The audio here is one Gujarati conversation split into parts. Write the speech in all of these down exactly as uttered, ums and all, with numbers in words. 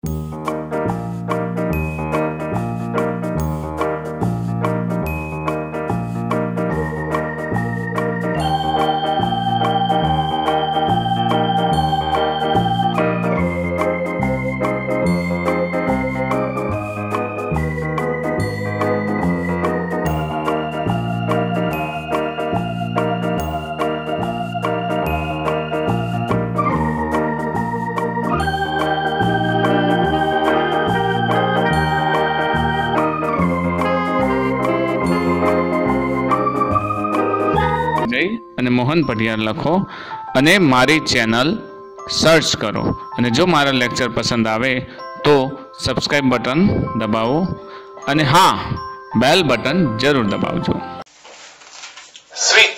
અને મોહન પઢિયાર લખો અને મારી ચેનલ સર્ચ કરો અને જો મારા લેક્ચર પસંદ આવે તો સબસ્ક્રાઇબ બટન દબાવો અને હા બેલ બટન જરૂર દબાવજો. સ્વિચ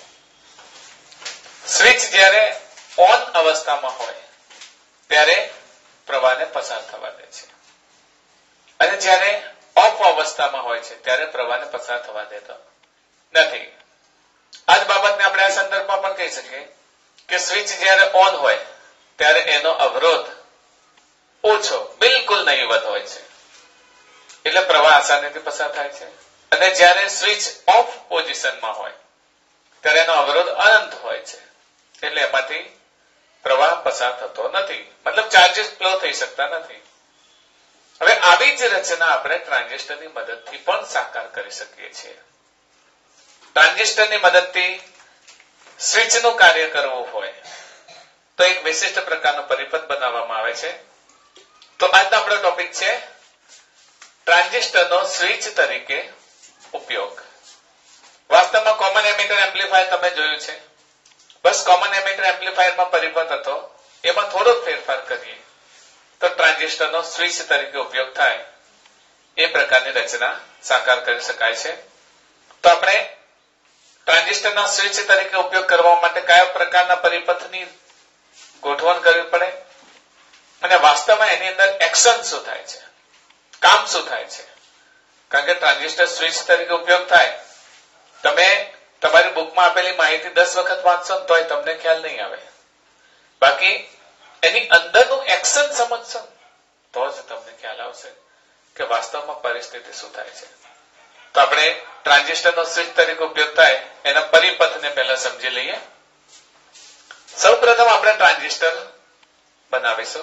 સ્વિચ જ્યારે ઓન અવસ્થામાં હોય ત્યારે પ્રવાહને પસાર થવા દે છે અને જ્યારે ઓફ અવસ્થામાં હોય છે ત્યારે પ્રવાહને પસાર થવા દેતો નથી. આ જ બાબતને આપણે આ સંદર્ભમાં પણ કહી શકીએ કે સ્વિચ જ્યારે ઓન હોય ત્યારે એનો અવરોધ ઓછો બિલકુલ નહીવત હોય છે એટલે પ્રવાહ આસાનીથી પસાર થાય છે અને જ્યારે સ્વિચ ઓફ પોઝિશનમાં હોય ત્યારે એનો અવરોધ અનંત હોય છે એટલે એમાંથી પ્રવાહ પસાર થતો નથી, મતલબ ચાર્જીસ ફ્લો થઈ શકતા નથી. હવે આવી જ રચના આપણે ટ્રાન્ઝિસ્ટરની મદદથી પણ સાકાર કરી શકીએ છીએ. ટ્રાન્ઝિસ્ટરની મદદથી સ્વિચનું કાર્ય કરવું હોય તો એક વિશિષ્ટ પ્રકારનો પરિપથ બનાવવામાં આવે છે. તો આજનો આપણો ટોપિક છે ટ્રાન્ઝિસ્ટરનો સ્વિચ તરીકે ઉપયોગ. વાસ્તવમાં કોમન એમિટર એમ્પ્લીફાયર તમે જોયું છે. બસ કોમન એમિટર એમ્પ્લીફાયરમાં પરિપથ હતો, એમાં થોડો ફેરફાર કરીએ તો ટ્રાન્ઝિસ્ટરનો સ્વિચ તરીકે ઉપયોગ થાય એ પ્રકારની રચના સાકાર કરી શકાય છે. તો આપણે ટ્રાન્ઝિસ્ટરના સ્વિચ તરીકે ઉપયોગ કરવા માટે કયા પ્રકારના પરિપથની ગોઠવણ કરવી પડે અને વાસ્તવમાં એની અંદર એક્શન શું થાય છે, કામ શું થાય છે. કારણ કે ટ્રાન્ઝિસ્ટર સ્વિચ તરીકે ઉપયોગ થાય, તમે તમારી બુકમાં આપેલી માહિતી દસ વખત વાંચશો તોય તમને ખ્યાલ નહીં આવે, બાકી એની અંદરનું એક્શન સમજશો તો જ તમને ખ્યાલ આવશે કે વાસ્તવમાં પરિસ્થિતિ શું થાય છે. તો આપણે ટ્રાન્ઝિસ્ટરનો સ્વિચ તરીકે ઉપયોગ થાય એના પરિપથને પહેલા સમજી લઈએ. સૌપ્રથમ આપણે ટ્રાન્ઝિસ્ટર બનાવીશું.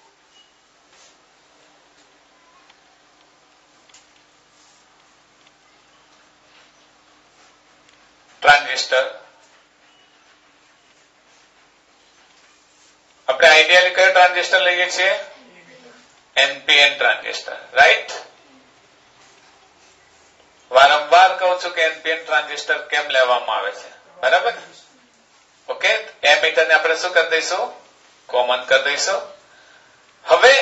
ટ્રાન્ઝિસ્ટર આપણે આઈડિયલી કયો ટ્રાન્ઝિસ્ટર લઈએ છીએ? NPN transistor, right? વારંવાર કહું છું કે એનપીએન ટ્રાન્ઝિસ્ટર કેમ લેવામાં આવે છે, બરાબર? ઓકે, એમીટર ને આપણે શું કરી દઈશું? કોમન કરી દઈશું. હવે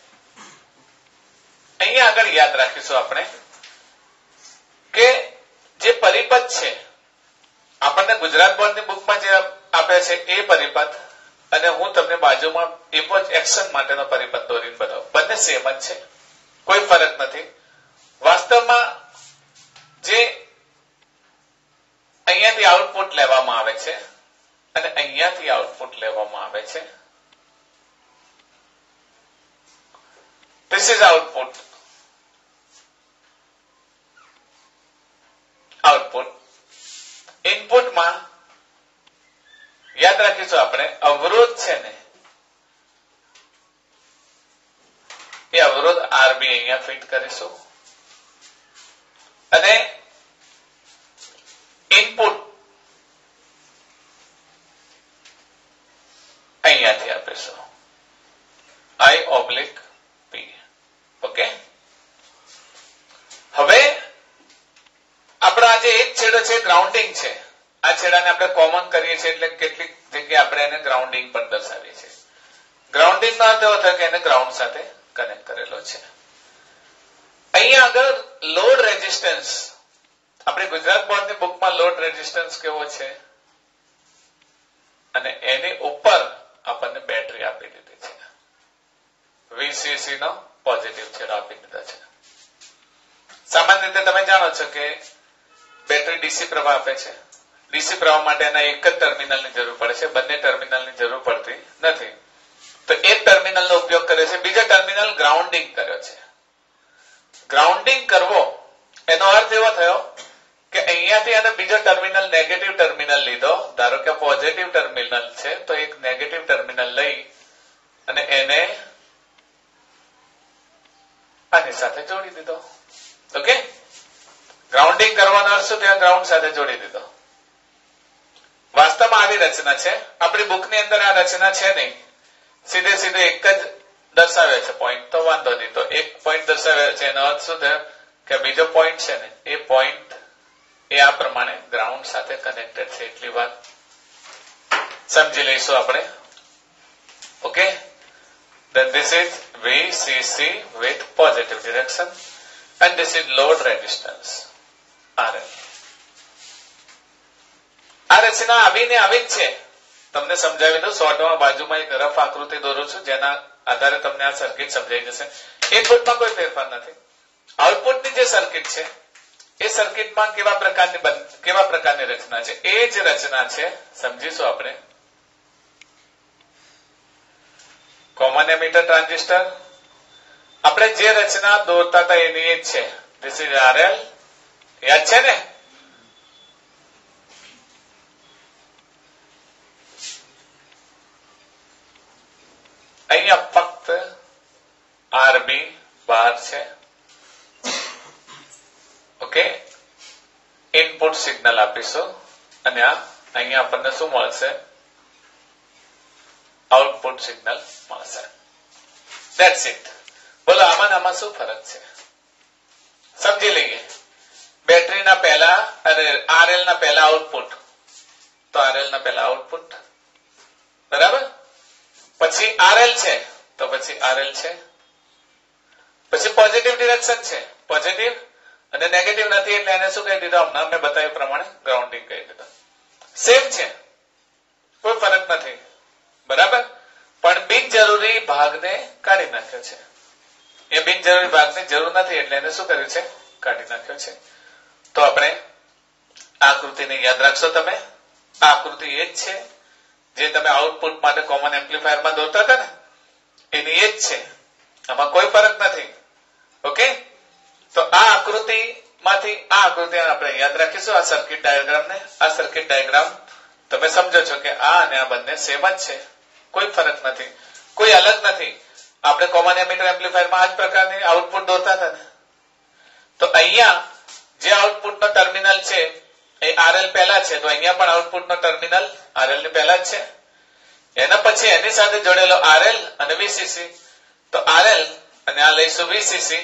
અહીંયા આગળ યાદ રાખીશું આપણે કે જે પરિપથ છે આપણને ગુજરાત બોર્ડની બુકમાં જે આપે છે એ પરિપથ અને હું તમને બાજુમાં ઇમેજ એક્શન માટેનો પરિપથ દોરીને બતાવું, બંને સેમ જ છે, કોઈ ફરક નથી. વાસ્તવમાં જે અહીંયાથી આઉટપુટ લેવામાં આવે છે અને અહીંયાથી આઉટપુટ લેવામાં આવે છે, ધીસ ઇઝ આઉટપુટ. આઉટપુટ ઇનપુટમાં યાદ રાખીશું આપણે અવરોધ છે ને એ અવરોધ આરબી અહીંયા ફિટ કરીશું અને ઇનપુટ અહીંયાથી આપીશું આઈ ઓબ્લિક પી. ઓકે, હવે આપણો આજે એક છેડો છે ગ્રાઉન્ડિંગ છે. આ છેડાને આપણે કોમન કરીએ છીએ એટલે કેટલીક જગ્યાએ આપણે એને ગ્રાઉન્ડિંગ પણ દર્શાવીએ છીએ. ગ્રાઉન્ડિંગ નો અર્થ એવો થાય કે એને ગ્રાઉન્ડ સાથે કનેક્ટ કરેલો છે. અહીંયા આગળ લોડ રેઝિસ્ટન્સ, આપણે ગુજરાત બોર્ડની બુકમાં લોડ રેઝિસ્ટન્સ કેવો છે અને એની ઉપર આપણને બેટરી આપી દીધી છે. વીસીસી નો પોઝિટિવ છેડો આપી દીધો છે. સામાન્ય રીતે તમે જાણો છો કે બેટરી ડીસી પ્રવાહ આપે છે. ડીસી પ્રવાહ માટે એના એક જ ટર્મિનલની જરૂર પડે છે, બંને ટર્મિનલની જરૂર પડતી નથી. તો એક ટર્મિનલનો ઉપયોગ કર્યો છે, બીજો ટર્મિનલ ગ્રાઉન્ડિંગ કર્યો છે. ગ્રાઉન્ડિંગ કરવો એનો અર્થ એવો થયો કે અહીંયાથી અને બીજો ટર્મિનલ નેગેટિવ ટર્મિનલ લીધો. ધારો કે પોઝિટિવ ટર્મિનલ છે તો એક નેગેટિવ ટર્મિનલ લઈ અને એને આની સાથે જોડી દીધો. ઓકે, ગ્રાઉન્ડિંગ કરવાનો અર્થ શું થયો? ગ્રાઉન્ડ સાથે જોડી દીધો. વાસ્તવમાં આવી રચના છે, આપણી બુકની અંદર આ રચના છે નહીં, સીધે સીધે એક જ દર્શાવે છે પોઈન્ટ, તો વાંધો નહીં. તો એક પોઈન્ટ દર્શાવે છે એનો અર્થ શું થયો કે બીજો પોઈન્ટ છે ને એ પોઈન્ટ એ આ પ્રમાણે ગ્રાઉન્ડ સાથે કનેક્ટેડ છે. એટલી વાત સમજી લઈશું આપણે. Okay, then this is V C C with positive direction and this is load resistance R L. આ રચના આવીને આવી જ છે. તમને સમજાવી દઉં, શોર્ટમાં બાજુમાં એક રફ આકૃતિ દોરું છું જેના આધારે તમને આ સર્કિટ સમજાઈ જશે. ઇનપુટમાં કોઈ ફેરફાર નથી. આઉટપુટની જે સર્કિટ છે એ સર્કિટમાં કેવા પ્રકારની કેવા પ્રકારની રચના છે એ જ રચના છે, સમજીશું આપણે. કોમન એમીટર ટ્રાન્ઝિસ્ટર, આપણે જે રચના દોરતા હતા એની એ જ છે. ધીસ ઇઝ આર એલ, યાદ છે ને? અહીંયા ફક્ત આરબી બહાર છે. ઓકે, ઇનપુટ સિગ્નલ આપીશું અને આ અહીંયા આપણને શું મળશે? આઉટપુટ સિગ્નલ મળશે. That's it. બોલો આમાં આમાં શું ફરક છે સમજી લઈએ. બેટરીના પહેલા અને આરએલ ના પહેલા આઉટપુટ, તો આરએલ ના પહેલા આઉટપુટ, બરાબર. પછી આરએલ છે તો પછી આરએલ છે. પછી પોઝિટિવ ડિરેક્શન છે, પોઝિટિવ, અને નેગેટિવ નથી એટલે એને શું કહી દીધું? હમણાં મેં બતાવ્યું પ્રમાણે ગ્રાઉન્ડિંગ કહી દીધું. સેમ છે, કોઈ ફરક નથી, બરાબર. પણ બિનજરૂરી ભાગને કાઢી નાખ્યો છે. એ બિનજરૂરી ભાગની જરૂર નથી એટલે એને શું કર્યું છે? કાઢી નાખ્યો છે. તો આપણે આ આકૃતિને યાદ રાખશો. તમે આ આકૃતિ એ જ છે જે તમે આઉટપુટ માટે કોમન એમ્પ્લીફાયરમાં દોરતા હતા ને, એની એ જ છે. આમાં કોઈ ફરક નથી. ઓકે, તો આ આકૃતિમાંથી આ આકૃતિ આપણે યાદ રાખીશું. આ સર્કિટ ડાયાગ્રામ ને આ સર્કિટ ડાયાગ્રામ તમે સમજો છો કે આ અને આ બંને સેમ જ છે, કોઈ ફરક નથી, કોઈ અલગ નથી. આપણે કોમન એમીટર એમ્પ્લીફાયરમાં આ જ પ્રકારની આઉટપુટ દોરતા હતા ને. તો અહીંયા જે આઉટપુટનો ટર્મિનલ છે એ આરએલ પહેલા છે, તો અહીંયા પણ આઉટપુટનો ટર્મિનલ આરએલ ની પહેલા જ છે. એના પછી એની સાથે જોડેલો આરએલ અને વીસીસી, તો આરએલ અને આ લઈશું વીસીસી.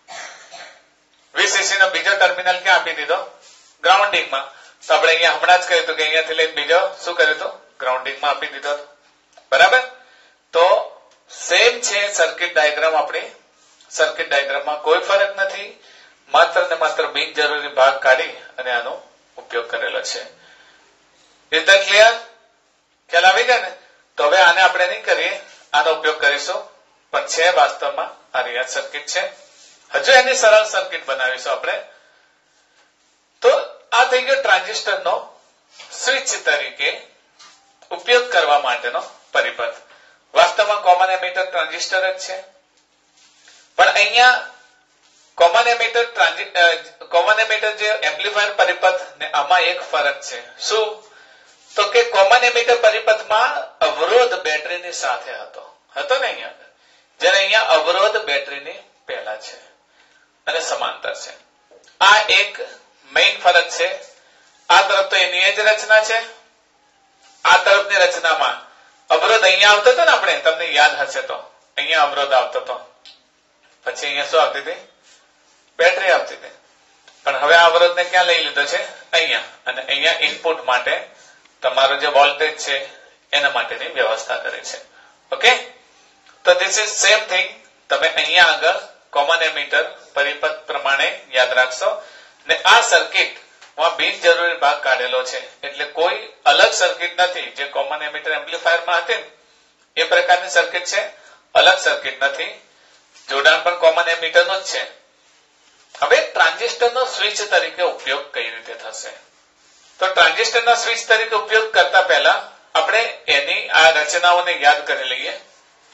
વીસીસી નો બીજો ટર્મિનલ ક્યાં આપી દીધો? ગ્રાઉન્ડિંગમાં. તો આપણે અહીંયા હમણાં જ કહ્યું હતું કે અહીંયાથી લઈને બીજો શું કર્યું હતું? ગ્રાઉન્ડિંગમાં આપી દીધો, બરાબર. તો સેમ છે સર્કિટ ડાયાગ્રામ. આપણી સર્કિટ ડાયાગ્રામમાં કોઈ ફરક નથી, માત્ર ને માત્ર બિનજરૂરી ભાગ કાઢી અને આનો ઉપયોગ કરેલો છે. Is that clear? ખ્યાલ આવી ગયા ને? તો હવે આને આપણે નહીં કરીએ, આનો ઉપયોગ કરીશું. પણ છે વાસ્તવમાં આ રિયાઝ સર્કિટ છે. હજુ એની સરળ સર્કિટ બનાવીશું આપણે. તો આ થઈ ગયો ટ્રાન્ઝિસ્ટરનો સ્વિચ તરીકે ઉપયોગ કરવા માટેનો પરિપથ. વાસ્તવમાં કોમન એમીટર ટ્રાન્ઝિસ્ટર જ છે, પણ અહીંયા કોમન એમીટર કોમન એમીટર જે એમ્પ્લીફાયર પરિપથ ને આમાં એક ફરક છે. શું? તો કે કોમન એમીટર પરિપથમાં અવરોધ બેટરીની સાથે હતો હતો ને અહીંયા, જ્યારે અહીંયા અવરોધ બેટરીની પહેલા છે અને સમાંતર છે. આ એક મેઇન ફરક છે. આ તરફ તો એની જ રચના છે. આ તરફની રચનામાં અવરોધ અહીંયા આવતો હતો ને, આપણે તમને યાદ હશે તો અહીંયા અવરોધ આવતો હતો, પછી અહીંયા શું આવતી હતી? બેટરી આવતી હતી. પણ હવે આ અવરોધને ક્યાં લઈ લીધો છે? અહીંયા. અને અહીંયા ઇનપુટ માટે તમારો જે વોલ્ટેજ છે એના માટેની વ્યવસ્થા કરી છે. ઓકે, તો ધીસ ઇઝ સેમ થિંગ. તમે અહીંયા આગળ કોમન એમીટર પરિપથ પ્રમાણે યાદ રાખશો. ને આ સર્કિટ માં બિનજરૂરી ભાગ કાઢેલો છે, એટલે કોઈ અલગ સર્કિટ નથી. જે કોમન એમીટર એમ્પ્લીફાયરમાં હતી એ પ્રકારની સર્કિટ છે, અલગ સર્કિટ નથી. જોડાણ પણ કોમન એમીટરનું જ છે. હવે ટ્રાન્ઝિસ્ટરનો સ્વિચ તરીકે ઉપયોગ કઈ રીતે થશે? તો ટ્રાન્ઝિસ્ટરના સ્વિચ તરીકે ઉપયોગ કરતા પહેલા આપણે એની આ રચનાઓને યાદ કરી લઈએ.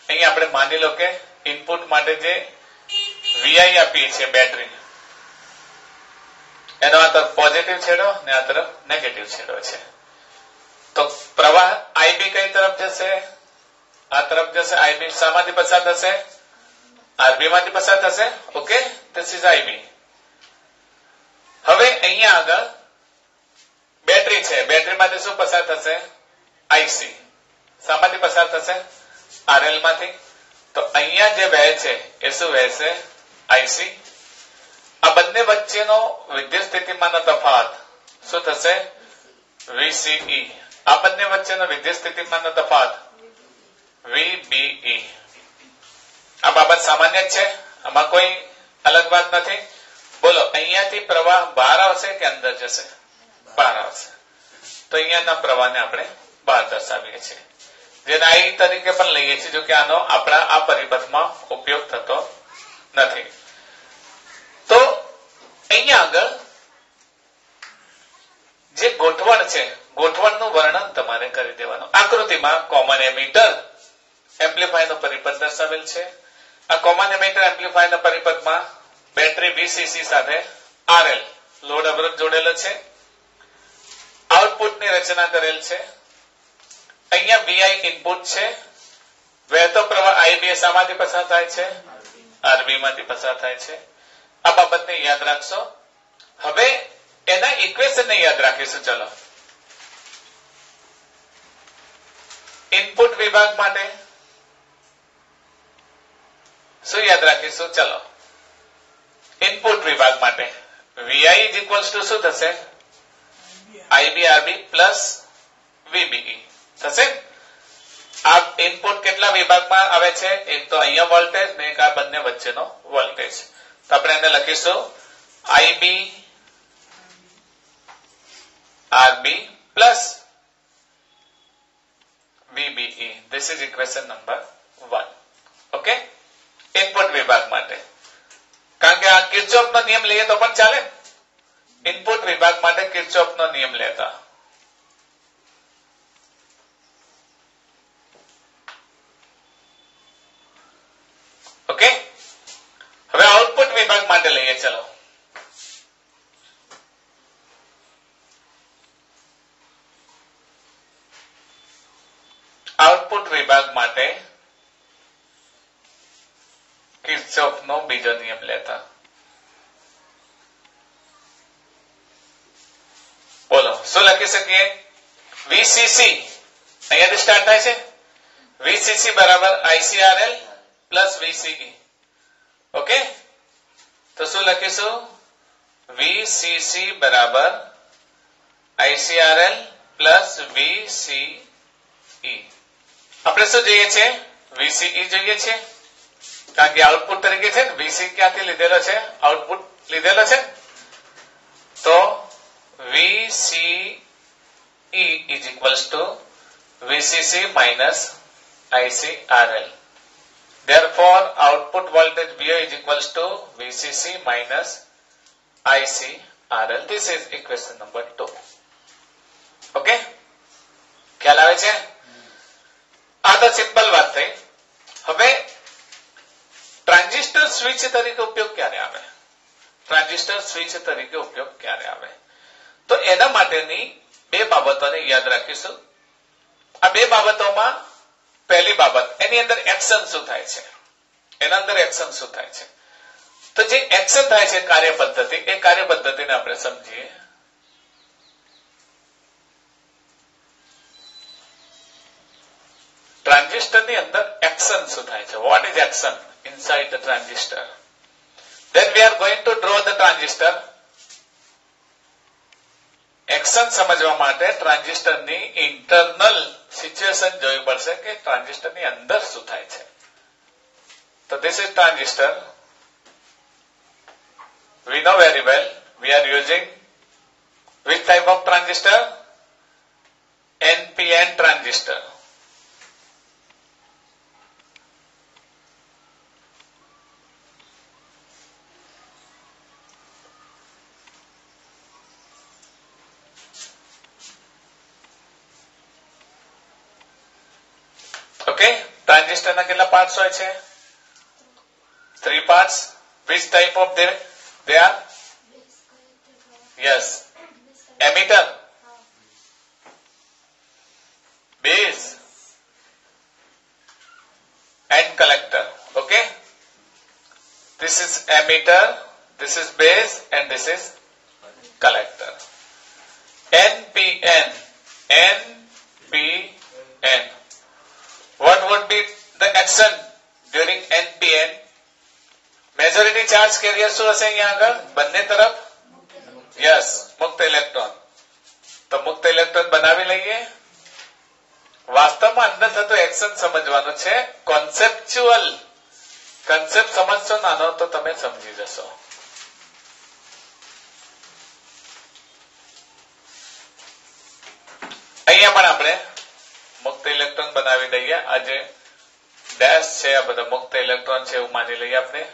અહીંયા આપણે માની લો કે ઇનપુટ માટે જે વીઆઈ આપીએ છીએ બેટરી, એનો આ તરફ પોઝિટિવ છેડો ને આ તરફ નેગેટિવ છેડો છે. તો પ્રવાહ આઈબી કઈ તરફ જશે? આ તરફ જશે. આઈબી શામાંથી પસાર થશે? આરબી માંથી પસાર થશે. Okay, this is IB. હવે અહીંયા આગળ બેટરી છે, બેટરી માંથી શું પસાર થશે? આઈસી. શામાંથી પસાર થશે? આરએલ માંથી. તો અહીંયા જે વહે છે એ શું વહેશે? આઈસી. આ બંને વચ્ચેનો વિદ્યુત સ્થિતિમાનનો તફાવત શું થશે? વીસીઈ. આ બંને વચ્ચેનો વિદ્યુત સ્થિતિમાનનો તફાવત વીબીઈ. આ બાબત સામાન્ય જ છે, આમાં કોઈ અલગ વાત નથી. બોલો, અહીંયાથી પ્રવાહ બહાર આવશે કે અંદર જશે? બહાર આવશે. તો અહીંયાના પ્રવાહને આપણે બહાર દર્શાવીએ છીએ, જેને આઈ તરીકે પણ લઈએ છીએ, જો કે આનો આપણા આ પરિપથમાં ઉપયોગ થતો નથી. તો અહીંયા આગળ જે ગોઠવણ છે, ગોઠવણનું વર્ણન તમારે કરી દેવાનું. આકૃતિમાં કોમન એમીટર એમ્પ્લીફાયરનો પરિપથ દર્શાવેલ છે. આ કોમન એમીટર એમ્પ્લીફાયરના પરિપથમાં બેટરી વીસીસી સાથે આરએલ લોડ અવરોધ જોડેલો છે. આઉટપુટની રચના કરેલ છે. અહીંયા વીઆઈ ઇનપુટ છે. વહેતો પ્રવાહ આઈબી શામાંથી પસાર થાય છે? આરબી માંથી પસાર થાય છે. આ બાબતને યાદ રાખશો. હવે એના ઇક્વેશનને યાદ રાખીશું. ચલો, ઇનપુટ વિભાગ માટે શું યાદ રાખીશું? ચલો, ઇનપુટ વિભાગ માટે વીઆઈ ઇઝ ઇક્વલ્સ ટુ શું થશે? આઈબી આરબી પ્લસ વીબીઈ થશે. આ ઇનપુટ કેટલા વિભાગમાં આવે છે? એક તો અહીંયા વોલ્ટેજ ને એક આ બંને વચ્ચેનો વોલ્ટેજ. તો આપણે એને લખીશું IB RB plus VBE. This is equation number one. Okay, input વિભાગ માટે. કારણ કે આ કિર્ચોફનો નિયમ લઈએ તો પણ ચાલે. ઇનપુટ વિભાગ માટે કિર્ચોફનો નિયમ લેતા ઓકે. હવે આઉટપુટ વિભાગ માટે લઈએ. ચલો, આઉટપુટ વિભાગ માટે કિર્ચોફનો બીજો નિયમ લેતા. બોલો, શું લખી શકીએ? વીસીસી અહીંયાથી સ્ટાર્ટ થાય છે. વીસીસી બરાબર આઈસીઆરએલ પ્લસ વીસીઈ. ઓકે, તો શું લખીશું? વીસીસી બરાબર આઈસીઆરએલ પ્લસ વીસીઈ. આપણે શું જોઈએ છે? વીસીઈ જોઈએ છે, કારણ કે આઉટપુટ તરીકે છે. વીસી ક્યાંથી લીધેલો છે? આઉટપુટ લીધેલો છે. તો VCE is equals to VCC minus ICRL. Therefore, output voltage V O is equals to VCC minus ICRL. This is equation number two. Okay? ખ્યાલ આવે છે? આ તો સિમ્પલ વાત થઈ. હવે ટ્રાન્ઝિસ્ટર સ્વિચ તરીકે ઉપયોગ ક્યારે આવે? ટ્રાન્ઝિસ્ટર સ્વિચ તરીકે ઉપયોગ ક્યારે આવે? તો એના માટેની બે બાબતોને યાદ રાખીશું. આ બે બાબતોમાં પહેલી બાબત, એની અંદર એક્શન શું થાય છે? એના અંદર એક્શન શું થાય છે? તો જે એક્શન થાય છે કાર્ય પદ્ધતિ, એ કાર્ય પદ્ધતિને આપણે સમજીએ. ટ્રાન્ઝિસ્ટરની અંદર એક્શન શું થાય છે? What is action inside the transistor? Then we are going to draw the transistor. Action સમજવા માટે ટ્રાન્ઝિસ્ટરની ઇન્ટરનલ સિચ્યુએશન જોવી પડશે કે ટ્રાન્ઝિસ્ટરની અંદર શું થાય છે. તો this is transistor. We know very well we are using which type of transistor? N P N transistor. ટ્રાન્ઝિસ્ટરના કેટલા પાર્ટ્સ હોય છે? Three parts. Which type of they they are? Yes. Emitter, base and collector. Okay, this is emitter, this is base, and this is collector. N P N, N P N. What would be the action during N P N? Majority charge carrier શું હશે અહીંયા આગળ બંને તરફ? યસ, મુક્ત ઇલેક્ટ્રોન. તો મુક્ત ઇલેક્ટ્રોન બનાવી લઈએ. વાસ્તવમાં અંદર થતો એક્શન સમજવાનો છે. કોન્સેપ્ચ્યુઅલ કન્સેપ્ટ સમજશો નાનો તો તમે સમજી જશો. અહીંયા પણ આપણે મુક્ત ઇલેક્ટ્રોન બનાવી દઈએ. આ જે ડેશ છે આ બધા મુક્ત ઇલેક્ટ્રોન છે એવું માની લઈએ આપણે.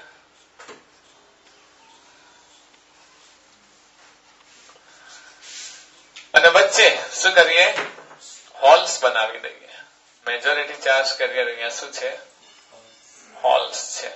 અને વચ્ચે શું કરીએ? હોલ્સ બનાવી દઈએ. મેજોરિટી ચાર્જ કેરિયર અહીંયા શું છે? હોલ્સ છે.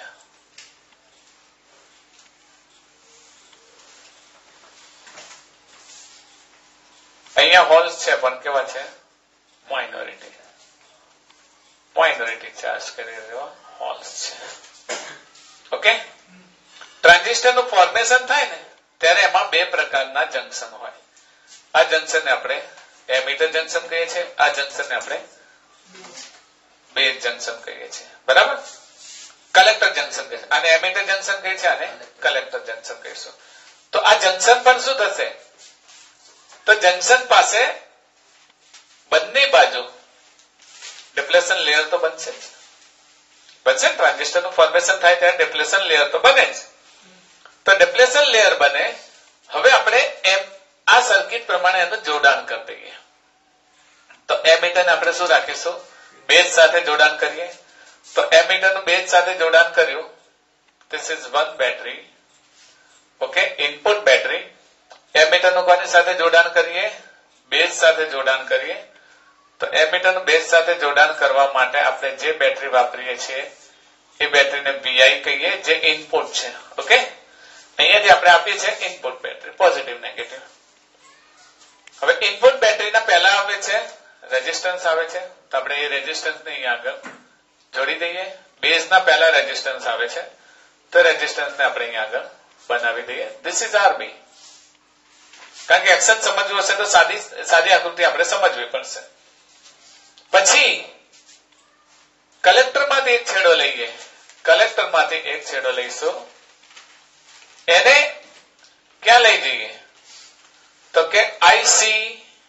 અહીંયા હોલ્સ છે પણ કેવા છે? માઇનોરિટી. માઇનોરિટી ચાર્જ કેરિયર જેવા હોલ્સ છે. ઓકે. ટ્રાન્ઝિસ્ટર નું ફોર્મેશન થાય ને ત્યારે એમાં બે પ્રકારના જંક્શન હોય. આ જંક્શન ને આપણે એમીટર જંક્શન કહીએ છીએ. આ જંક્શન ને આપણે બેઝ જંક્શન કહીએ છીએ. બરાબર. કલેક્ટર જંક્શન કહીએ. આને એમીટર જંક્શન કહીએ છીએ, આને કલેક્ટર જંક્શન કહીશું. તો આ જંક્શન પણ શું થશે? તો જંક્શન પાસે બંને બાજુ ડિપ્લેશન લેયર તો બનશે જ. બનશે ને? ટ્રાન્ઝિસ્ટર નું ફોર્મેશન થાય ત્યારે ડિપ્લેશન લેયર તો બને જ. તો ડિપ્લેશન લેયર બને. હવે આપણે એમ આ સર્કિટ પ્રમાણે એનું જોડાણ કરી દઈએ. તો એમીટર આપણે શું રાખીશું? બેઝ સાથે જોડાણ કરીએ. તો એમીટર નું બેઝ સાથે જોડાણ કર્યું. This is one battery. Okay, input battery. Emitter નું કોની સાથે જોડાણ કરીએ? બેઝ સાથે જોડાણ કરીએ. તો એમીટર નું બેઝ સાથે જોડાણ કરવા માટે આપણે જે બેટરી વાપરીએ છીએ એ બેટરીને વીઆઈ કહીએ, જે ઇનપુટ છે. ઓકે, અહીંયા જે આપણે આપીએ છીએ ઇનપુટ બેટરી, પોઝિટિવ નેગેટિવ. હવે ઇનપુટ બેટરીના પહેલા આવે છે રેઝિસ્ટન્સ આવે છે. તો આપણે એ રેઝિસ્ટન્સ ને અહીંયા આગળ જોડી દઈએ. બેઝ ના પહેલા રેઝિસ્ટન્સ આવે છે તો રેઝિસ્ટન્સ ને આપણે અહીંયા આગળ બનાવી દઈએ. This is RB. કારણ કે એક્શન સમજવું હશે તો સાદી સાદી આકૃતિ આપણે સમજવી પડશે. પછી કલેક્ટર માંથી એક છેડો લઈએ. કલેક્ટર માંથી એક છેડો લઈશું. એને ક્યાં લઈ જઈએ? તો કે આઈસી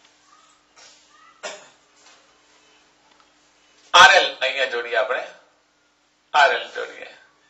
આરએલ અહીંયા જોડીએ. આપણે આરએલ જોડીએ.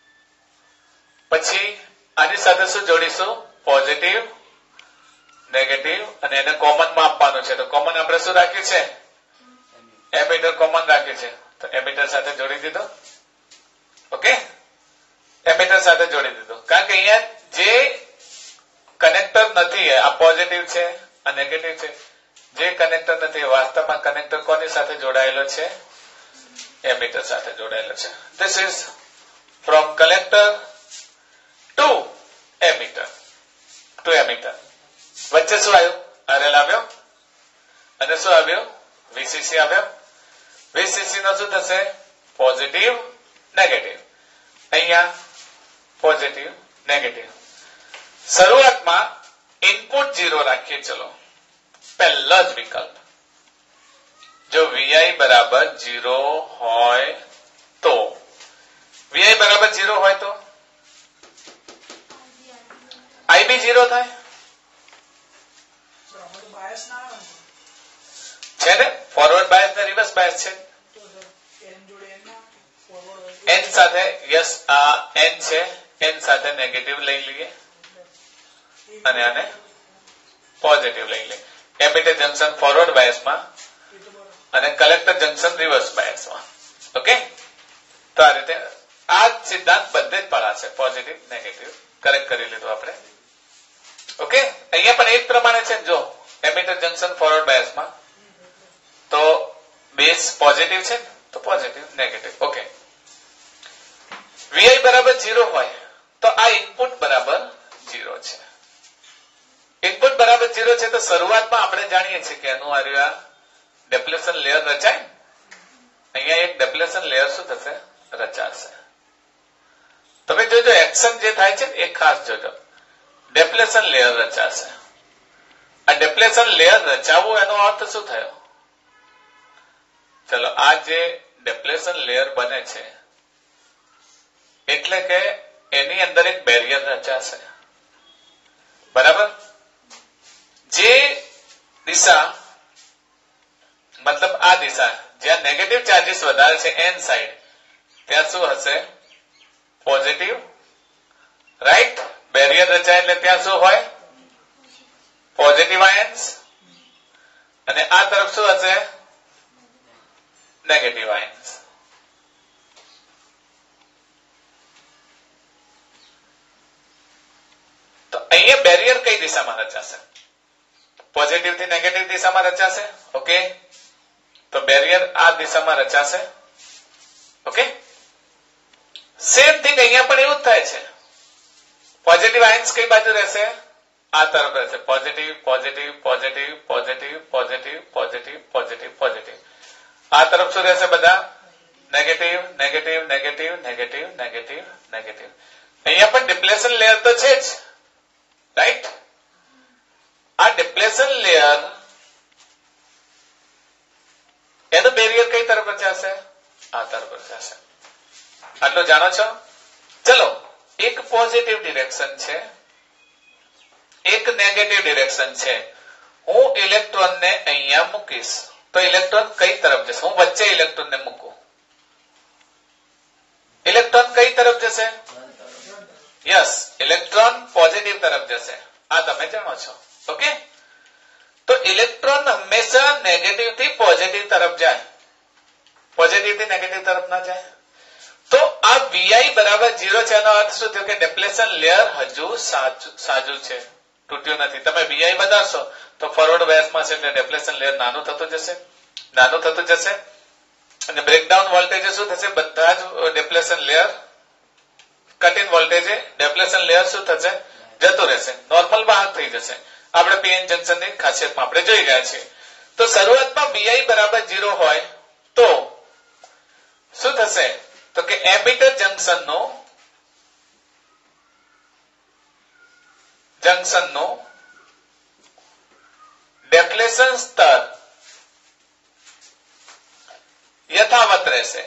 પછી આની સાથે શું જોડીશું? પોઝિટિવ, નેગેટિવ, અને એને કોમન માં આપવાનું છે. તો કોમન આપણે શું રાખ્યું છે? એમીટર કોમન રાખ્યું છે. તો એમીટર સાથે જોડી દીધો. ઓકે, એમીટર સાથે જોડી દીધો. કારણ કે અહીંયા જે કનેક્ટર નથી, આ પોઝિટિવ છે, આ નેગેટિવ છે. જે કનેક્ટર નથી વાસ્તવમાં કનેક્ટર કોની સાથે જોડાયેલો છે? એમીટર સાથે જોડાયેલો છે. This is from collector to emitter to emitter. વચ્ચે શું આવ્યું? આરએલ આવ્યો. અને શું આવ્યું? વીસીસી આવ્યો. વીસીસી નો શું થશે? Positive, negative. અહીંયા પોઝિટિવ, નેગેટિવ. શરૂઆતમાં ઇનપુટ ઝીરો રાખીએ. ચલો, પહેલો જ વિકલ્પ. જો વીઆઈ બરાબર ઝીરો હોય તો વીઆઈ બરાબર ઝીરો હોય તો આઈબી ઝીરો થાય છે ને? ફોરવર્ડ બાયસ ને રિવર્સ બાયસ છે. એન સાથે યસ આ એન છે. એન સાથે નેગેટિવ લઈ લઈએ અને આને પોઝિટિવ લઈ લઈએ. એમીટર જંક્શન ફોરવર્ડ બાયસમાં અને કલેક્ટર જંક્શન રિવર્સ બાયસમાં. ઓકે, તો આ રીતે આ સિદ્ધાંત બધે જ પડાશે. પોઝિટિવ, નેગેટિવ કરેક્ટ કરી લીધું આપણે. ઓકે, અહીંયા પણ એક પ્રમાણે છે. જો એમીટર જંક્શન ફોરવર્ડ બાયસમાં તો બેઝ પોઝિટિવ છે તો પોઝિટિવ નેગેટિવ. ઓકે, વીઆઈ બરાબર ઝીરો હોય તો આ ઇનપુટ બરાબર ઝીરો છે. ઇનપુટ બરાબર ઝીરો છે તો શરૂઆતમાં આપણે જાણીએ છીએ કે એનું આ ડેપ્લેશન લેયર રચાય. અહીંયા એક ડેપ્લેશન લેયર શું થશે? રચાશે. તમે જોજો એક્શન જે થાય છે એ ખાસ જોજો. ડેપ્લેશન લેયર રચાશે. આ ડેપ્લેશન લેયર રચાવવું એનો અર્થ શું થયો? ચલો, આ જે ડેપ્લેશન લેયર બને છે એટલે કે એની અંદર એક બેરિયર રચાશે. બરાબર? જે દિશા મતલબ આ દિશા જ્યાં નેગેટિવ ચાર્જીસ વધારે છે એન સાઈડ, ત્યાં શું હશે? પોઝિટિવ. રાઈટ? બેરિયર રચાય એટલે ત્યાં શું હોય? Positive ions. અને આ તરફ શું હશે? Negative ions. તો અહીંયા બેરિયર કઈ દિશામાં રચાશે? પોઝિટિવ થી નેગેટિવ દિશામાં રચાશે. ઓકે, તો બેરિયર આ દિશામાં રચાશે. ઓકે, સેમ થિંગ અહીંયા પણ એવું જ થાય છે. પોઝિટિવ આયન્સ કઈ બાજુ રહેશે? આ તરફ રહેશે. Positive positive positive positive positive positive positive positive. આ તરફ શું રહેશે? બધા negative negative negative negative negative negative. અહીંયા પણ ડિપ્લેશન લેયર તો છે જ. રાઈટ? આ ડિપ્લેશન લેયર એનું બેરિયર કઈ તરફ રચાશે? આ તરફ રચાશે. આટલો જાણો છો? ચલો, એક પોઝિટિવ ડિરેક્શન છે, એક નેગેટિવ ડિરેક્શન છે. હું ઇલેક્ટ્રોનને અહીંયા મૂકીશ તો ઇલેક્ટ્રોન કઈ તરફ જશે? હું વચ્ચે ઇલેક્ટ્રોનને મૂકું, ઇલેક્ટ્રોન કઈ તરફ જશે? યસ, ઇલેક્ટ્રોન પોઝિટિવ તરફ જશે. આ તમે જાણો છો. ઓકે, તો ઇલેક્ટ્રોન હંમેશા નેગેટિવ થી પોઝિટિવ તરફ જાય, પોઝિટિવ થી નેગેટિવ તરફ ના જાય. તો આ વીઆઈ બરાબર ઝીરો છે એનો અર્થ શું થયો? કે ડેપ્લેશન લેયર હજુ સાજુ છે, તૂટ્યું નથી. તમે વીઆઈ વધારશો તો ફોરવર્ડ બાયસમાં છે એટલે ડેપ્લેશન લેયર નાનું થતું જશે, નાનું થતું જશે. અને બ્રેકડાઉન વોલ્ટેજ શું થશે? બધા જ depletion layer cut in voltage depletion layer શું થશે? જતું રહેશે, નોર્મલ બહાર થઈ જશે. આપણે પીએન જંકશનની ખાસિયતમાં આપણે જોઈ ગયા છીએ. તો શરૂઆતમાં વીઆઈ બરાબર ઝીરો હોય તો શું થશે? તો કે એમિટર જંકશનનો જંકશનનો ડેપ્લેશન સ્તર યથાવત રહેશે.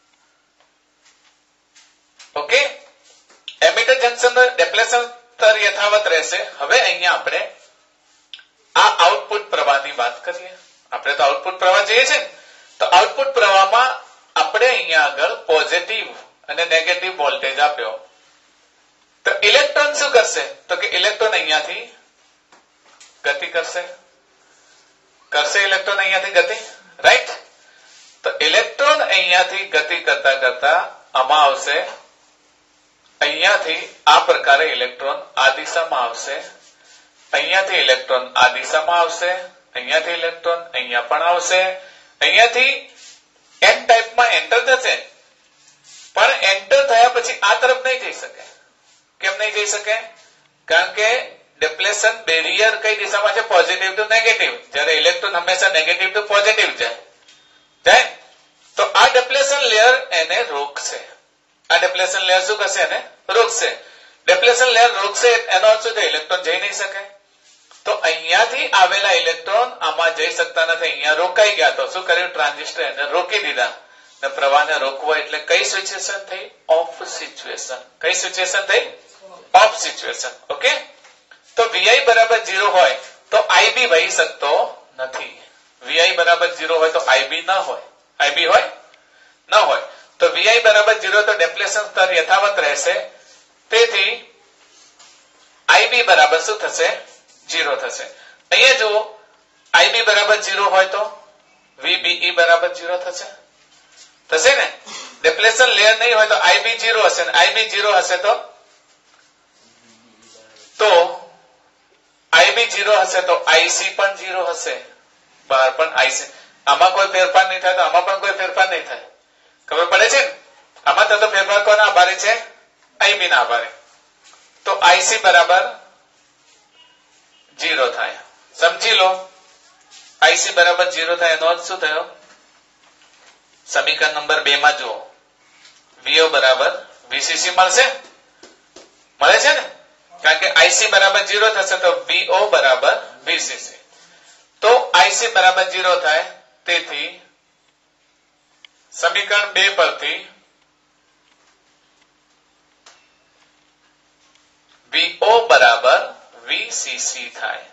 ઓકે, એમિટર જંકશનનો ડેપ્લેશન સ્તર યથાવત રહેશે. હવે અહીંયા આપણે આ આઉટપુટ પ્રવાહની વાત કરીએ. આપણે તો આઉટપુટ પ્રવાહ જોઈએ છે ને, તો આઉટપુટ પ્રવાહમાં આપણે અહીંયા આગળ પોઝિટિવ અને નેગેટિવ વોલ્ટેજ આપ્યો. તો ઇલેક્ટ્રોન શું કરશે? તો કે ઇલેક્ટ્રોન અહીંયાથી ગતિ કરશે, કરશે ઇલેક્ટ્રોન અહીંયાથી ગતિ. રાઈટ? તો ઇલેક્ટ્રોન અહીંયાથી ગતિ કરતા કરતા આમાં આવશે, અહીંયાથી આ પ્રકારે ઇલેક્ટ્રોન આ દિશામાં આવશે, અહીંયાથી ઇલેક્ટ્રોન આ દિશામાં આવશે, અહીંયાથી ઇલેક્ટ્રોન અહીંયા પણ આવશે, અહીંયાથી એન ટાઈપમાં એન્ટર થશે. પણ એન્ટર થયા પછી આ તરફ નહીં જઈ શકે. કેમ નહીં જઈ શકે? કારણ કે ડેપ્લેશન બેરિયર કઈ દિશામાં છે? Positive to negative. જ્યારે ઇલેક્ટ્રોન હંમેશા નેગેટિવ ટુ પોઝિટિવ જાય જાય તો આ ડેપ્લેશન લેયર એને રોકશે. આ ડેપ્લેશન લેયર શું કરશે? એને રોકશે. ડેપ્લેશન લેયર રોકશે એનો અર્થ શું છે? ઇલેક્ટ્રોન જઈ નહીં શકે. તો અહીંયાથી આવેલા ઇલેક્ટ્રોન આમાં જઈ શકતા નથી, અહીંયા રોકાઈ ગયા. તો શું કર્યું? ટ્રાન્ઝિસ્ટર એને રોકી દીધા. ને પ્રવાહને રોકવો એટલે કઈ સિચ્યુએશન થઈ? Off situation. કઈ સિચ્યુએશન થઈ? Off situation. ઓકે, તો વીઆઈ બરાબર ઝીરો હોય તો આઈબી વહી શકતો નથી. વીઆઈ બરાબર ઝીરો હોય તો આઈબી ના હોય. આઈબી હોય? ન હોય. તો વીઆઈ બરાબર ઝીરો તો ડેપ્લેશન સ્તર યથાવત રહેશે. તેથી આઈબી બરાબર શું થશે? ઝીરો થશે. અહીંયા જુઓ, આઈબી બરાબર ઝીરો હોય તો વીબીઈ બરાબર ઝીરો થશે. થશે ને? ડેપ્લેશન લેયર નહીં હોય તો આઈબી ઝીરો હશે, આઈબી ઝીરો હશે તો તો આઈબી ઝીરો હશે તો આઈસી પણ ઝીરો હશે, બહાર પણ આઈસી. આમાં કોઈ ફેરફાર નહીં થાય તો આમાં પણ કોઈ ફેરફાર નહીં થાય. ખબર પડે છે ને? આમાં થતો ફેરફાર કોના આભારી છે? આઈબી ના આભારી. તો આઈસી બરાબર જીરો થાય. સમજી લો, આઈસી બરાબર જીરો થાય એનો અર્થ શું થયો? સમીકરણ નંબર બે માં જુઓ, વીઓ બરાબર વીસીસી મળશે, મળે છે ને? કારણ કે આઈસી બરાબર જીરો થશે તો વીઓ બરાબર વીસીસી. તો આઈસી બરાબર જીરો થાય, તેથી સમીકરણ બે પરથી વીઓ બરાબર વીસીસી થાય.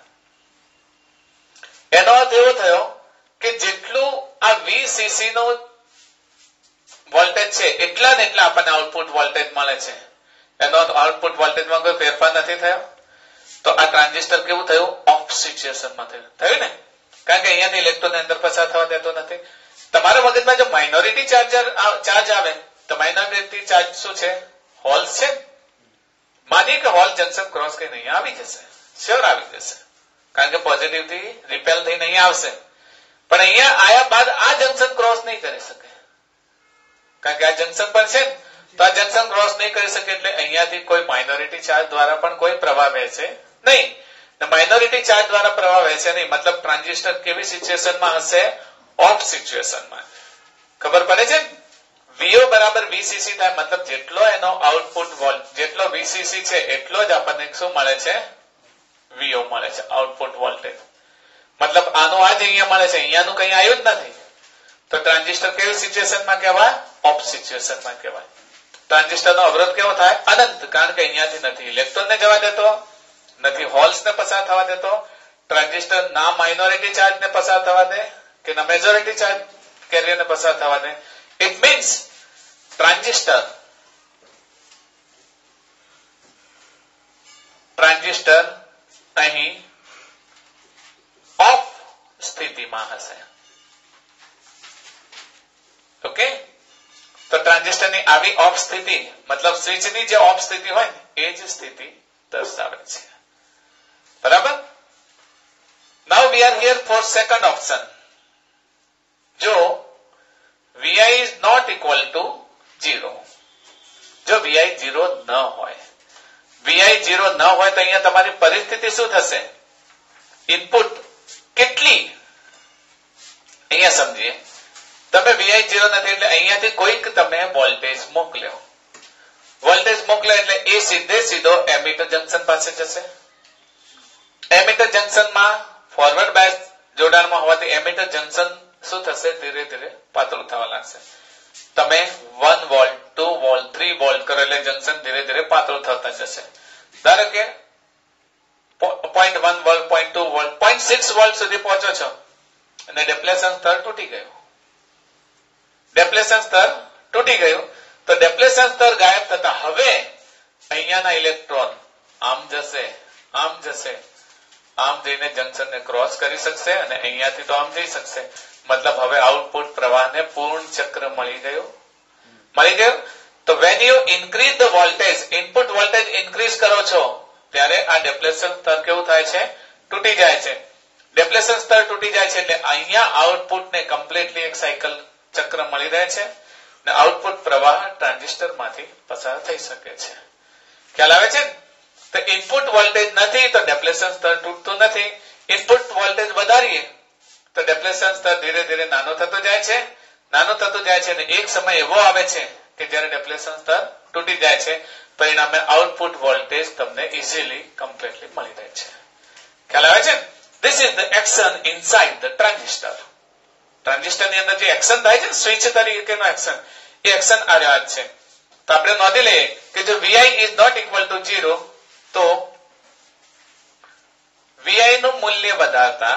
એનો અર્થ એવો થયો કે જેટલું આ વીસીસી નું વોલ્ટેજ છે એટલા ને એટલા આપણને આઉટપુટ વોલ્ટેજ મળે છે. એનો આઉટપુટ વોલ્ટેજમાં કોઈ ફેરફાર નથી થયો. તો આ ટ્રાન્ઝિસ્ટર કેવું થયું? ઓફ સિચ્યુએશનમાં થયું. થયું ને? કારણ કે અહીંયાથી ઇલેક્ટ્રોન અંદર પસાર થવા દેતો નથી. તમારા મગજમાં જો માઇનોરિટી ચાર્જર ચાર્જ આવે તો માઇનોરિટી ચાર્જ શું છે? હોલ્સ છે. માનીએ કે હોલ જંકશન ક્રોસ કરીને અહીંયા આવી જશે, શ્યોર આવી જશે, કારણ કે પોઝિટિવ થી રિપેલ થઈને અહીંયા આવશે. પણ અહીંયા આયા બાદ આ જંકશન ક્રોસ નહીં કરી શકે, કારણ કે આ જંકશન પર છે ને, તો આ જંકશન ક્રોસ નહીં કરી શકે એટલે અહીંયાથી કોઈ માઇનોરિટી ચાર્જ દ્વારા પણ કોઈ પ્રવાહ વહેશે નહીં. માઇનોરિટી ચાર્જ દ્વારા પ્રવાહ વહેશે નહીં, મતલબ ટ્રાન્ઝિસ્ટર કેવી સિચ્યુએશનમાં હશે? ઓફ સિચ્યુએશનમાં. ખબર પડે છે? વીઓ બરાબર વીસીસી થાય, મતલબ જેટલો એનો આઉટપુટ વોલ્ટ જેટલો વીસીસી છે એટલો જ આપણને શું મળે છે? વીઓ મળે છે, આઉટપુટ વોલ્ટેજ. મતલબ આનું આ જ અહીંયા મળે છે, અહીંયાનું કઈ આવ્યું જ નથી. તો ટ્રાન્ઝિસ્ટર કેવી સિચ્યુએશનમાં કહેવાય? ઓફ સિચ્યુએશનમાં કહેવાય. ટ્રાન્ઝિસ્ટરનો અવરોધ કેવો થાય? અનંત, કારણ કે અહીંયાથી નથી ઇલેક્ટ્રોનને જવા દેતો, નથી હોલ્સને પસાર થવા દેતો. ટ્રાન્ઝિસ્ટર ના માઇનોરિટી ચાર્જને પસાર થવા દે કે ના મેજોરિટી ચાર્જ કેરિયરને પસાર થવા દે. ઇટ મીન્સ ટ્રાન્ઝિસ્ટર ટ્રાન્ઝિસ્ટર અહીં ઓફ સ્થિતિમાં હશે. ઓકે, તો ટ્રાન્ઝિસ્ટરની આવી ઓફ સ્થિતિ મતલબ સ્વિચની જે ઓફ સ્થિતિ હોય ને એ જ સ્થિતિ દર્શાવે છે. બરાબર? Now we are here for second option. જો Vi is not equal to zero, જો Vi zero ન હોય, Vi zero ન હોય તો અહીંયા તમારી પરિસ્થિતિ શું થશે? ઇનપુટ કેટલી? અહીંયા સમજીએ, તમે Vi zero નથી એટલે અહીંયાથી કોઈક તમે વોલ્ટેજ મોકલ્યો. વોલ્ટેજ મોકલ્યો એટલે એ સીધે સીધો એમિટર જંકશન પાસે જશે. એમિટર જંકશનમાં ફોરવર્ડ બાયસ જોડાણમાં હોવાથી એમિટર જંકશન શું થશે? ધીરે ધીરે પાતળું થવા લાગશે. તમે one volt, two volt, three volt કરો એટલે જંકશન ધીરે ધીરે પાતળું થતા જશે. ધારો કે point one volt, point two volt, point six volt સુધી પહોંચો છો અને ડેપ્લેશન સ્તર તૂટી ગયું. ડેપ્લેશન સ્તર તૂટી ગયું તો ડેપ્લેશન સ્તર ગાયબ થતા હવે અહીંયાના ઇલેક્ટ્રોન આમ જશે, આમ જશે, આમ જઈને જંકશનને ક્રોસ કરી શકશે અને અહીંયાથી તો આમ જઈ શકશે. મતલબ હવે આઉટપુટ પ્રવાહને પૂર્ણ ચક્ર મળી ગયો. મળી ગયો. તો when you increase the voltage, input voltage increase કરો છો ત્યારે આ ડેપ્લેશન સ્તર કેવું થાય છે? તૂટી જાય છે. ડેપ્લેશન સ્તર તૂટી જાય છે એટલે અહીંયા આઉટપુટને કમ્પ્લીટલી એક સાયકલ ચક્ર મળી રહે છે અને આઉટપુટ પ્રવાહ ટ્રાન્ઝિસ્ટર માંથી પસાર થઈ શકે છે. ખ્યાલ આવે છે? તો ઇનપુટ વોલ્ટેજ નથી તો ડેપ્લેશન સ્તર તૂટતું નથી. ઇનપુટ વોલ્ટેજ વધારીએ તો ડેપ્લેશન સ્તર ધીરે ધીરે નાનો થતો જાય છે, નાનો થતો જાય છે અને એક સમય એવો આવે છે કે જ્યારે ડેપ્લેશન સ્તર તૂટી જાય છે, પરિણામે આઉટપુટ વોલ્ટેજ તમને ઇઝીલી કમ્પ્લીટલી મળી રહે છે. ખ્યાલ આવે છે? This is the action inside the transistor. Transistor ની અંદર જે એક્શન થાય છે સ્વિચ તરીકેનો એક્શન, એ એક્શન આ જ છે. તો આપણે નોંધી લઈએ કે જો Vi is not equal to zero તો Vi નું મૂલ્ય વધારતા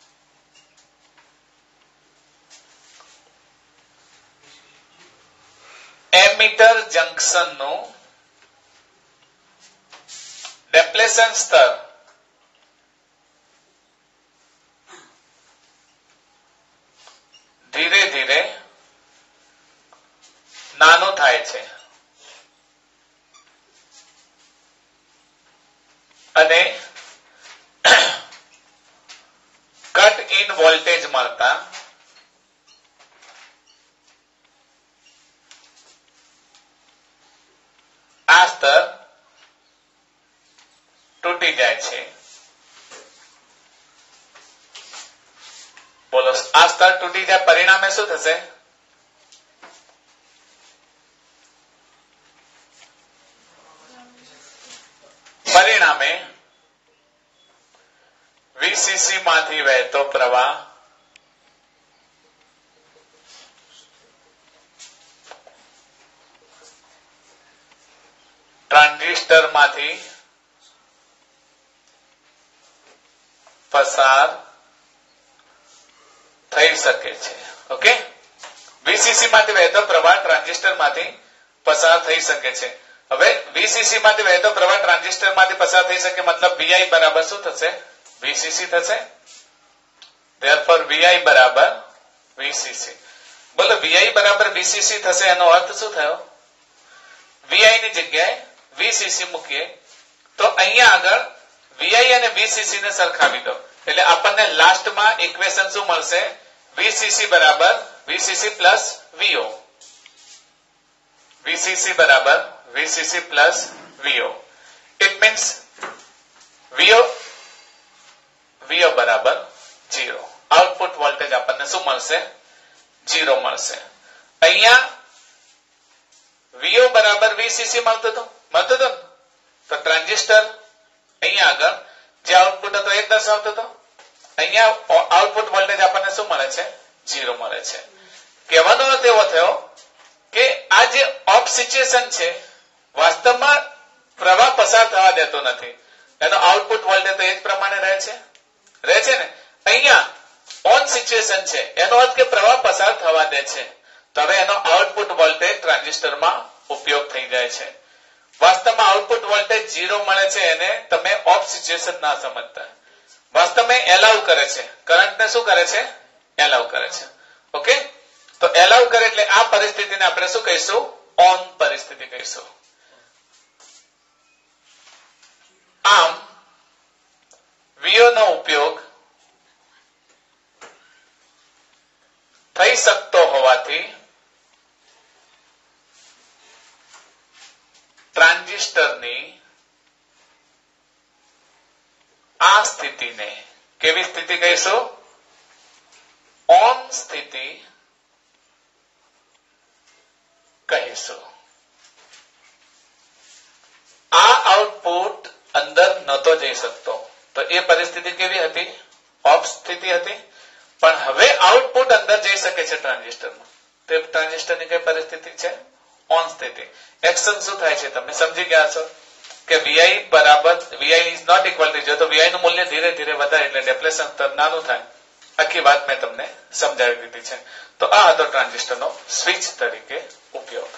એમીટર જંકશન નું ડેપ્લેશન સ્તર ધીરે ધીરે નાનું થાય છે અને કટ ઇન વોલ્ટેજ મળતા તૂટી જાય છે. બોલો, આ સ્તર તૂટી જાય પરિણામે શું થશે? પરિણામે વીસીસી માંથી વહેતો પ્રવાહ ટ્રાન્ઝિસ્ટર માંથી પસાર થઈ શકે છે. ઓકે, વીસીસી માંથી વહેતો પ્રવાહ ટ્રાન્ઝિસ્ટર માંથી પસાર થઈ શકે છે. હવે વીસીસી માંથી વહેતો પ્રવાહ ટ્રાન્ઝિસ્ટર માંથી પસાર થઈ શકે મતલબ વીઆઈ બરાબર શું થશે? વીસીસી થશે. therefore વીઆઈ બરાબર વીસીસી. બોલો, વીઆઈ બરાબર વીસીસી થશે એનો અર્થ શું થયો? વીઆઈ ની જગ્યાએ વીસીસી મૂકીએ તો અહીંયા આગળ વીઆઈ અને વીસીસી ને સરખાવી દો એટલે આપણને લાસ્ટમાં ઇક્વેશન શું મળશે? વીસીસી બરાબર વીસીસી પ્લસ વીઓ. વીસીસી બરાબર VCC plus VO. It means VO VO બરાબર જીરો. આઉટપુટ વોલ્ટેજ આપણને શું મળશે? જીરો મળશે. અહીંયા વીઓ બરાબર વીસીસી મળતું હતું મળતું હતું તો ટ્રાન્ઝિસ્ટર અહીંયા આગળ જે આઉટપુટ હતો એ દર્શાવતો હતો. અહીંયા આઉટપુટ વોલ્ટેજ આપણને શું મળે છે? જીરો મળે છે. કહેવાનો અર્થ એવો થયો કે આ જે ઓફ સિચ્યુએશન છે વાસ્તવમાં પ્રવાહ પસાર થવા દેતો નથી. એનો આઉટપુટ વોલ્ટેજ તો એ જ પ્રમાણે રહે છે રહે છે ને. અહીંયા ઓન સિચ્યુએશન છે એનો અર્થ કે પ્રવાહ પસાર થવા દે છે. તો હવે એનો આઉટપુટ વોલ્ટેજ ટ્રાન્ઝિસ્ટરમાં ઉપયોગ થઈ જાય છે. વાસ્તવમાં આઉટપુટ વોલ્ટેજ જીરો મળે છે એને તમે ઓફ સિચ્યુએશન ના સમજતા. વાસ્તવમાં એલાઉ કરે છે, કરંટને શું કરે છે? એલાઉ કરે છે. ઓકે, તો એલાઉ કરે એટલે આ પરિસ્થિતિને આપણે શું કહીશું? ઓન પરિસ્થિતિ કહીશું. આમ વીઓ નો ઉપયોગ થઈ શકતો હોવાથી ટ્રાન્ઝિસ્ટરની આ સ્થિતિને કેવી સ્થિતિ કહીશું? ઓન સ્થિતિ કહીશું. આ આઉટપુટ અંદર નતો જઈ શકતો તો એ પરિસ્થિતિ કેવી હતી? ઓફ સ્થિતિ હતી. પણ હવે આઉટપુટ અંદર જઈ શકે છે ટ્રાન્ઝિસ્ટરમાં. તો ટ્રાન્ઝિસ્ટરની કઈ પરિસ્થિતિ છે? ઓન સ્થિતિ. એક્શન શું થાય છે તમે સમજી ગયા છો કે વીઆઈ બરાબર VI is not equal to zero. તો વીઆઈ નું મૂલ્ય ધીરે ધીરે વધારે એટલે ડેપ્લેશન સ્તર નાનું થાય. આખી વાત મેં તમને સમજાવી દીધી છે. તો આ હતો ટ્રાન્ઝિસ્ટરનો સ્વિચ તરીકે ઉપયોગ.